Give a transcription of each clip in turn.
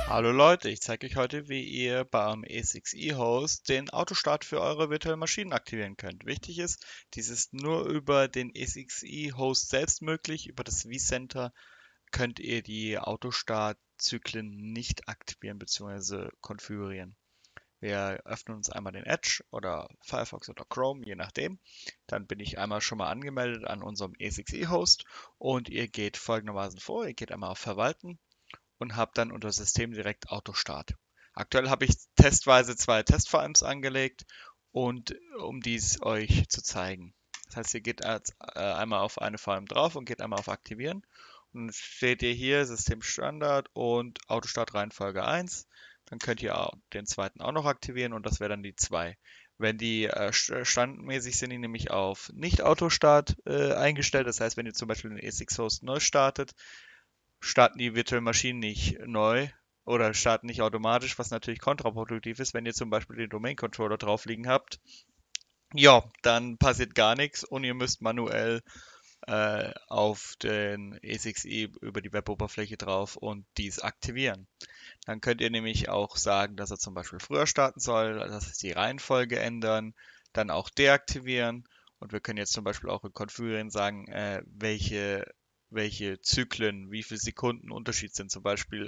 Hallo Leute, ich zeige euch heute, wie ihr beim E6E-Host den Autostart für eure virtuellen Maschinen aktivieren könnt. Wichtig ist, dies ist nur über den E6E-Host selbst möglich. Über das vCenter könnt ihr die Autostart-Zyklen nicht aktivieren bzw. konfigurieren. Wir öffnen uns einmal den Edge oder Firefox oder Chrome, je nachdem. Dann bin ich einmal schon mal angemeldet an unserem E6E-Host und ihr geht folgendermaßen vor. Ihr geht einmal auf Verwalten und habe dann unter System direkt Autostart. Aktuell habe ich testweise zwei Test-VMs angelegt und um dies euch zu zeigen. Das heißt, ihr geht einmal auf eine VM drauf und geht einmal auf Aktivieren. Und dann seht ihr hier System Standard und Autostart Reihenfolge 1. Dann könnt ihr auch den zweiten auch noch aktivieren und das wäre dann die 2. Wenn die standardmäßig sind, die nämlich auf Nicht-Autostart eingestellt. Das heißt, wenn ihr zum Beispiel den ESX-Host neu startet, starten die virtuellen Maschinen nicht neu oder starten nicht automatisch, was natürlich kontraproduktiv ist, wenn ihr zum Beispiel den Domain-Controller drauf liegen habt. Ja, dann passiert gar nichts und ihr müsst manuell auf den E6E über die Weboberfläche drauf und dies aktivieren. Dann könnt ihr nämlich auch sagen, dass er zum Beispiel früher starten soll, dass sich die Reihenfolge ändern, dann auch deaktivieren. Und wir können jetzt zum Beispiel auch in Configuren sagen, welche Zyklen, wie viele Sekunden Unterschied sind. Zum Beispiel,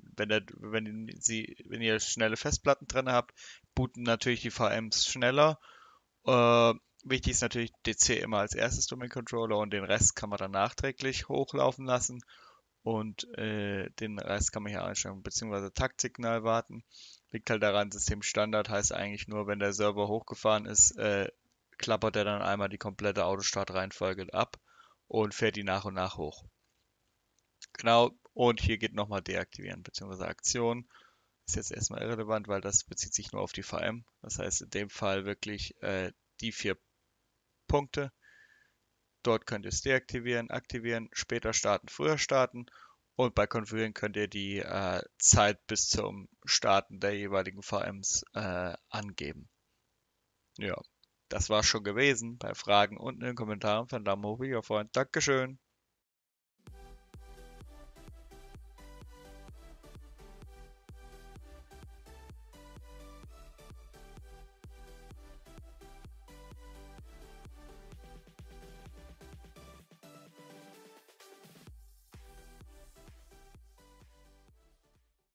wenn ihr schnelle Festplatten drin habt, booten natürlich die VMs schneller. Äh, Wichtig ist natürlich DC immer als erstes Domain Controller und den Rest kann man dann nachträglich hochlaufen lassen und den Rest kann man hier einstellen, beziehungsweise Taktsignal warten. Liegt halt daran, Systemstandard heißt eigentlich nur, wenn der Server hochgefahren ist, klappert er dann einmal die komplette Autostart-Reihenfolge ab und fährt die nach und nach hoch. Genau, und hier geht nochmal deaktivieren, beziehungsweise Aktion. Ist jetzt erstmal irrelevant, weil das bezieht sich nur auf die VM. Das heißt in dem Fall wirklich die 4 Punkte. Dort könnt ihr es deaktivieren, aktivieren, später starten, früher starten. Und bei Konfigurieren könnt ihr die Zeit bis zum Starten der jeweiligen VMs angeben. Ja, das war's schon gewesen. Bei Fragen unten in den Kommentaren von Daumen hoch, wie ihr Freund. Dankeschön.